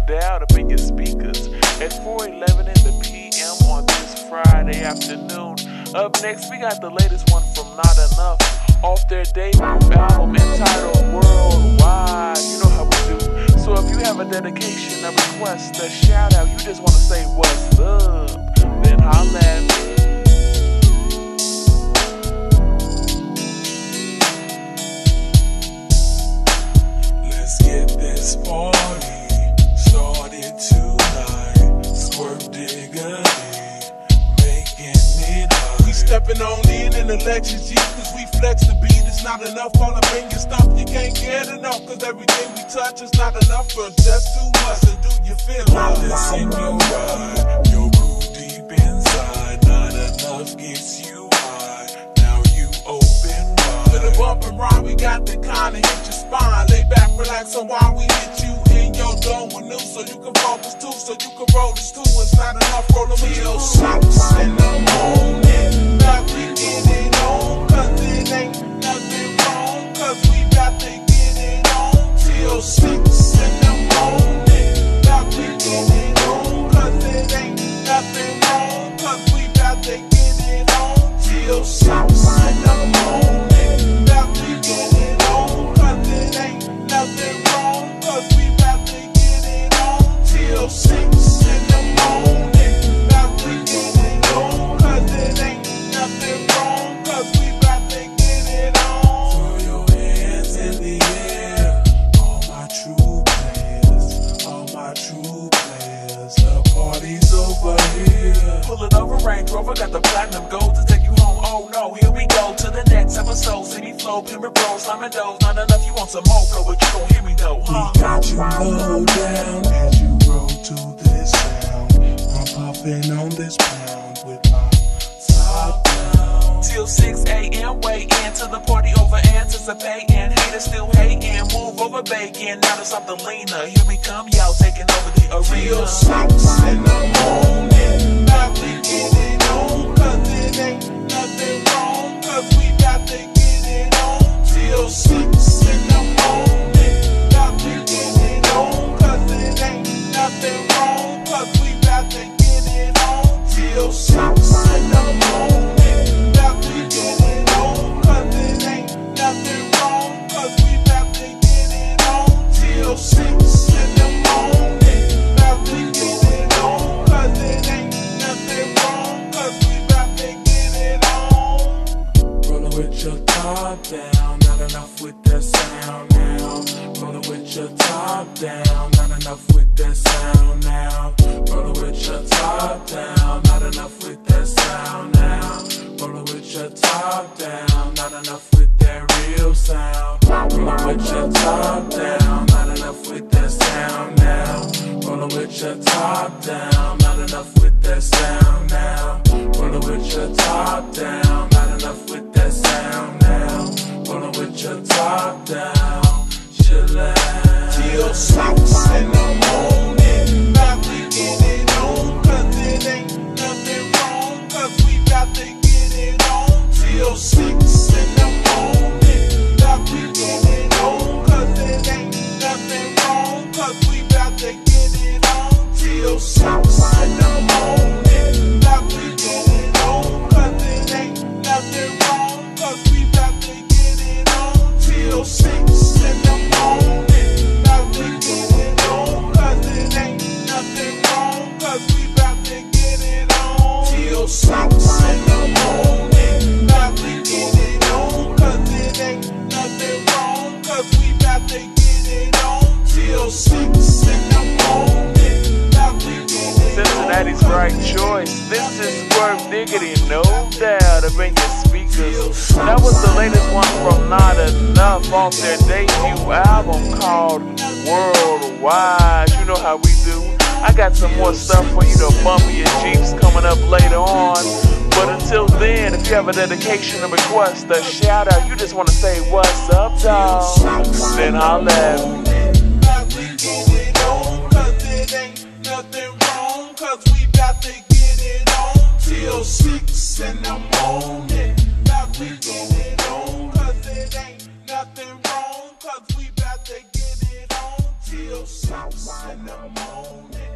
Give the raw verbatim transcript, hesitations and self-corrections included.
doubt up in your speakers at four eleven in the P M on this Friday afternoon. Up next, we got the latest one from Not Enough off their debut album entitled Worldwide. You know how we do. So if you have a dedication, a request, a shout out, you just want to say what's up, then holla at me. This party started tonight. Squirt diggity, making it high. We stepping on in in the Lexus G, cause we flex the beat. It's not enough all up in your stuff. You can't get enough, cause everything we touch is not enough for us. Just too much. And do you feel like this in your ride? Your crew deep inside. Not enough gets you high. Now you open wide. With a bump and ride, we got the kind of hit your spine. Lay back, relax, and while we hit you in your dome with new, so you can focus too, so you can roll this too. It's not enough rolling with you. Till six in the morning, got to get it on, cause it ain't nothing wrong, cause we got to get it on. Till six in the morning, got to get it on, cause it ain't nothing wrong, cause we got to get it on. Till six in the morning, got to get it on, cause it ain't nothing wrong, cause we got to get it on. Till six in the morning, got to get it on, cause it ain't nothing wrong, cause we got to get it on. Throw your hands in the air, all my true players, all my true players, the party's over here. Pulling over Range Rover, got the platinum gold to take you home. Oh no, here we go to the next episode. See me flow, pimp bro, slamming doors. Not enough, you want some more, bro, but you don't hear me though, huh? We got you low down as you roll to this sound. I'm puffing on this pound with my top down. Till six A M waiting to the party over anticipating. Haters still hating, move over bacon. Now there's something leaner. Here we come, y'all taking over the arena. Till six in the morning, got to get it on, cause it ain't nothing wrong, cause we got to get it on. Till six in the morning, got to get it on, cause it ain't nothing wrong, cause we got to get it on. Till six in the morning, got to get it on, cause it ain't nothing wrong, cause we got to get it on. Till six in the morning, got to get it on, cause it ain't nothing wrong, cause we got to get it on. Rollin' with your top down, not enough with that sound now. Rollin' with your top down, not enough with that sound now. Rollin' with your top down, not enough with that sound now. Rollin' with your top down, not enough with that real sound. Rollin' with your top down, not enough with that sound now. Rollin' with your top down, not enough with that sound now. Rollin' with your top down, not enough with that sound now. Rollin' with your top down, chillin'. Till six in the morning, got to get it on, cause it ain't nothing wrong, cause we got to get it on. Till six in the morning, got to get it on, cause it ain't nothing wrong, cause we got to get it on. Till six in the morning, got to get it on, cause it ain't nothing wrong, cause we got to get it on. Till six in the morning, got to get it on, cause it ain't nothing wrong, cause we got to get it on. Till six in the morning, got to get it on, cause it ain't nothing wrong, cause we got to get it on. Till six in the morning, got to get it on. Cincinnati's right choice. This is Squirt Diggity, no doubt up in your speakers. That was the latest one from Not Enough off their debut album called Worldwide. You know how we do. I got some more stuff for you to bump in your Jeeps coming up later on. But until then, if you have a dedication, a request, a shout out, you just want to say what's up, dog, then holla at me. Cause we got to get it on. Till six in the morning, got to get it on, cause it ain't nothing wrong, cause we got to get it on. till six in the morning.